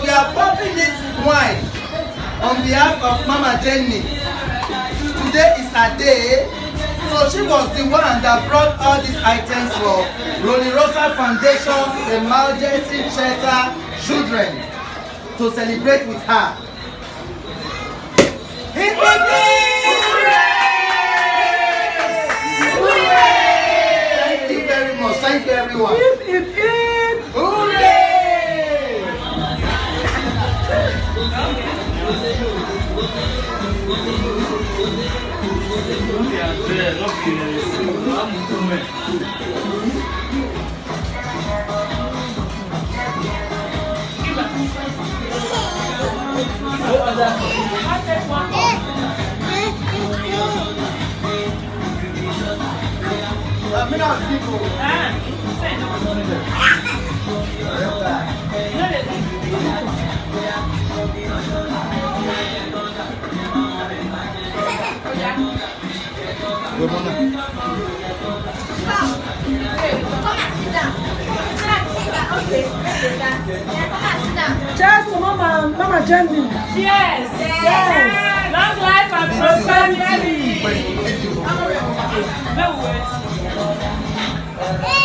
we are popping this wine on behalf of Mama Jenny. Today is her day. So she was the one that brought all these items for Roni Rosa Foundation Emergency Shelter Children to celebrate with her. Hip hip Thank you very much. Thank you everyone. Hooray! Cheers to Mama Jenny. Yes. Long life and prosperity. No words.